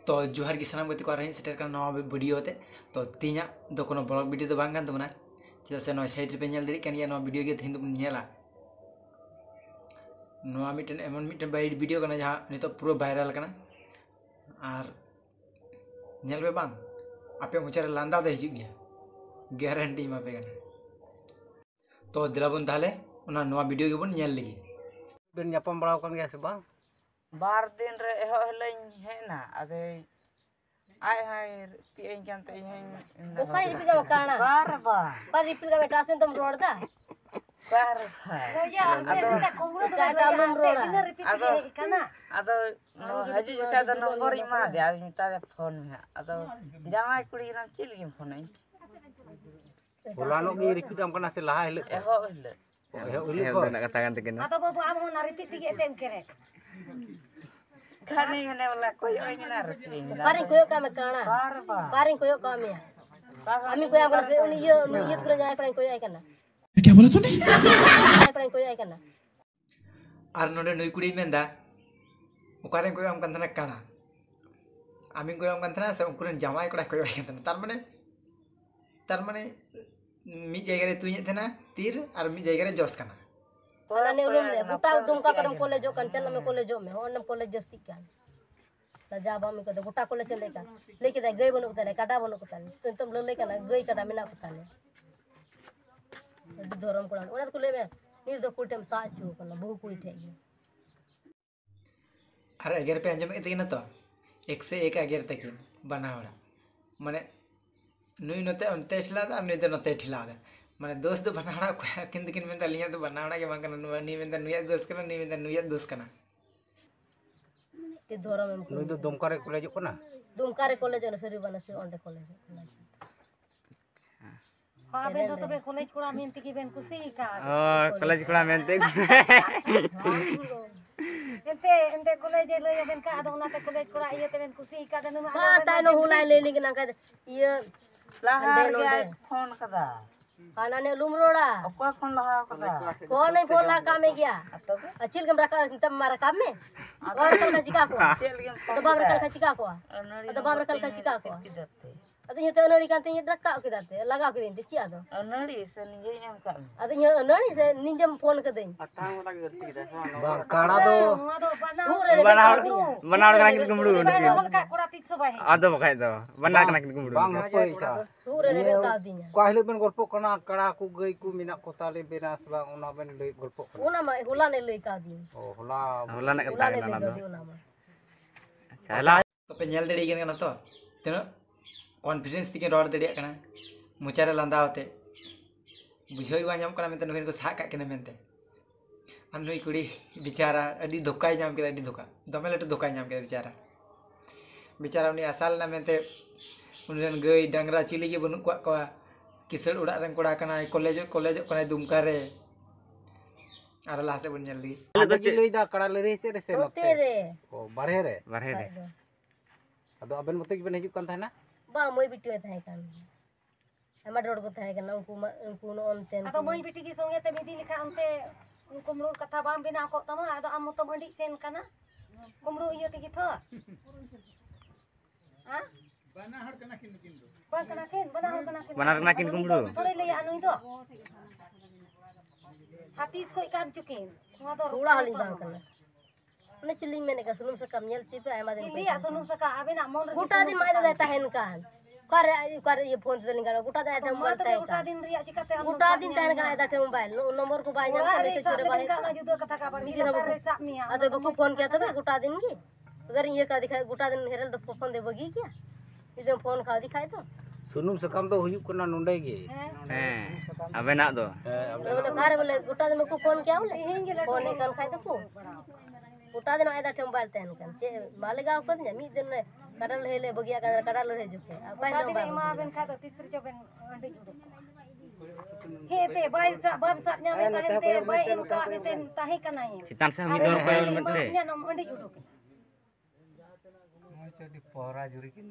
तो जोहार की सानाम गति को रही सेटर का नवा वीडियो ते तो तीना दो कोनो ब्लॉग वीडियो तो बांग तबना चेदा से नय साइड पे नेल दरी कान या नवा वीडियो के थिन दो नेला नवा मिटन एमन मिटन बाइड वीडियो कना जहां नितो पूरा वायरल कना आर नेल बे बांग आपे मुचारे लांदा दे हिजु गया गारंटी मा पे कना तो दिलाबन ताले ओना नवा वीडियो के बन नेल लगी बेन यापम बड़ाव कन गया से बा बार दिन रे एहो हलैन हेना अदे आय हाय पिएन जानते हैं ओखाई रिपी का काना बार बा पर रिपी का बेटा से तुम रोड दा बार या अंते कोमरो का डालम रोड किन रिपी के काना अदो हजू जटा द नंबर इमा दे आज मिता दे फोन में अदो जामाई कुड़ी ना चिलगी फोन है बोलानो की रिपी काम कना से लहा हेले एहो हेले एहो ना कथा kan tekin atau babu amo na Ripi tige tem kerek खाने ने वाला कोई ओय ना रसली paring koyo ka me kana बार बा paring koyo ka me ami koyo amra se uni ye kure jay paring koyo ay kana क्या बोला तूने paring koyo ay kana आर नोडे नई कुड़ी मेंदा ओकारे कोई हम कंथना काना आमी कोई हम कंथना से उनकुरन जामाई कोड़ा कोई कंथना तार माने मी जायगा रे तुई थेना तीर और मी जायगा रे जोस कना ona ne ulum le buta dumka kadam college kan chal me college me onam college jasti kan ta jaba me kada buta college le kan leke da gay bonu kutale kada bonu kutale tum le kana gay kada mina kutale adi doram kuran ona kule me nir do kutem sa chu kana बहु कुड़ी थे अरे अगर पे अंजम इतने ना तो एक से एक अगर तक बनावड़ा माने नुई नते अंते ठिला दा नुई नते ठिला दा माने दोस्त बनावड़ा किन दिकिन में लिया तो बनावड़ा के मांगना नी में नुया दोस्त कना नी में नुया दोस्त कना ते दोरम में नुई दो दुमकारे कॉलेज को ना दुमकारे कॉलेज न सरी बना से ओंडे कॉलेज हां बे तो बे कॉलेज कोड़ा मेंती की बेन कुसी का कॉलेज कोड़ा मेंते एंते कॉलेज ले बेन का आदो ना ते कॉलेज कोड़ा ये ते बेन कुसी का दन मा ता नो हुलाय ले लिंग ना का ये लहार गया फोन कदा खाना ने लुमरोड़ा ओका फोन लहा कदा कौन नहीं फोन ला काम में गया अचिल कम रखा तब मारा काम में और कल का चिका को तो बाबर कल का चिका को तो बाबर कल का चिका को अद ये तो नड़ी कांते ये रखा के दाते लगा के दिन चिया दो नड़ी से निजे एम का अद ये नड़ी से निजम फोन के दें बा काड़ा दो बनाड़ कना किन गुमड़ू का कोड़ा 300 बाहे आदो बखाय दो बनाड़ कना किन गुमड़ू बांग पैसा सूर रे का दिना काहिले बेन गल्प कना काड़ा को गई को मिना को ताले बेनास बा ओना बेन ले गल्प ओना मा होला ने ले का दिन ओ होला ना कथा ना चला तो पे नेल दड़ी गन तो तेनो कॉन्फिडेंस तिके रोड दड़िया कना मुचारे लांदा होते बुझोई वा नाम कना मेते नुकिन को सा का केने मेनते अन नुई कुड़ी बेचारा अडी धोकाय नाम के अडी धोका दमे लटे धोकाय नाम के बेचारा उनी असाल ना मेनते उनरन गई डांगरा चिली के बनु को किसड़ उड़ा रन कोड़ा कना कॉलेज कना दुमका रे आर ला से बन जल्दी आदो की लेदा कड़ा ले रे से होते रे ओ बारहे रे अदो अबेन मते की बन हिजु कान थाना बा मोई बिटियो थाय कान हमा रोड को थाय कान उनको न ऑनटेन अतो मोई बिटी की संगे ते मिदी लिखा अंते कुमरू कथा बाम बिना को तमा अदो आम तो मंडी सेन काना कुमरू इयो तिकी थ हां बनाहर कना किन दो बनाहर कना किन कुमरू थोड़े ले आनुई दो हाथीस को इकान चुकिन वहां तो रोड़ा हली बांग कना ने चिल्ली में ने का सुनुम से कम यल चिपे आमा दिन पे सुनुम से का आबे ना मोल गुटा दिन मायदा देता है इनकान कर ये फोन से निकालो गुटा देता है मोबाइल है गुटा दिन रिया चिकाते गुटा दिन तहन का देता है मोबाइल नंबर को बाय ना मैसेज करे बाय का जुदो कथा का बार रे साप निया अतो बको फोन किया तबे गुटा दिन की अगर ये का दिखाए गुटा दिन हेरल तो फोन दे बगी क्या इदम फोन खा दिखाए तो सुनुम से कम तो हुयु कना नोंडे गे हैं अबे ना दो बोले कार बोले गुटा दिन को फोन किया बोले फोन कन खाए तो को गुटा दिन आयदा मोबाइल तहन कन चे मालेगा को दिन मी दिन kadal hele bagia kadal le juke apa ini ma ben kha to tisri joben andi he te bai sa nya me tahen te bai em ka me ten tahi kana hi citan se mi dor ko mete nya nom andi uduk jadi pora juri kin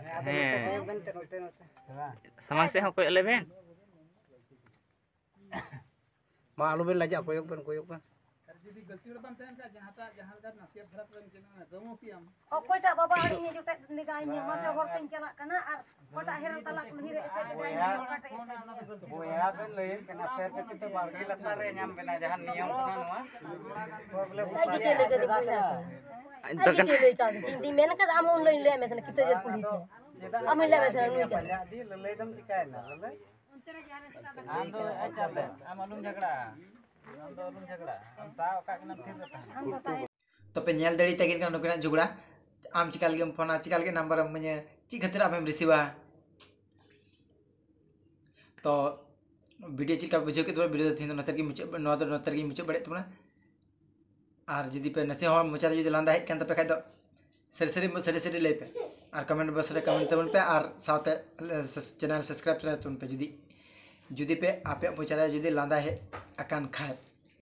samang se ho ko 11 ma alu ben lajak koyok ben Okoyta baba ini juta niganya masa hortin chalak kana ar kota heran talak lihire ese kaya kata ese. Boya ben leuy kena fer ke kita bargi latar nyam bena jahan niam kana noa. Lagi cele ke dipunya. Lagi cele ka cinti men ka amon leuy le me kita je pulih ke. Amin le me nui ka. Di lelei dam tikai na lelei. Ando ajar le amalum jagda. Ando alum jagda. Am sao ka kena thir तो पे nail दड़ी तगिन का नुकना जुगड़ा आम चिकाल के phone चिकाल के number मने ची खतिर आप हम रिसीवा तो वीडियो चिका बुझे के तो वीडियो थिन नतर की मुचे नतर की मुचे बड़े तुमना आर जदी पे नसे हो मुचारे जदी लांदा है केन तो पे खाय तो सरी ले पे आर कमेंट बॉक्स रे कमेंट तबन पे आर साथे चैनल सब्सक्राइब करे तुम पे जदी पे आपे मुचारे जदी लांदा है अकान खाय